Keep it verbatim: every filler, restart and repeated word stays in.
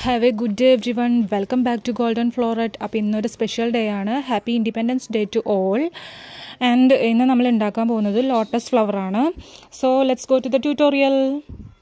Have a good day everyone. Welcome back to Golden Floret. അപ്പോൾ ഇന്നൊരു special day ആണ്. Happy independence day to all. And ഇന്ന് നമ്മൾ ഉണ്ടാക്കാൻ പോകുന്നത് ലോട്ടസ് ഫ്ലവർ ആണ്. So let's go to the tutorial.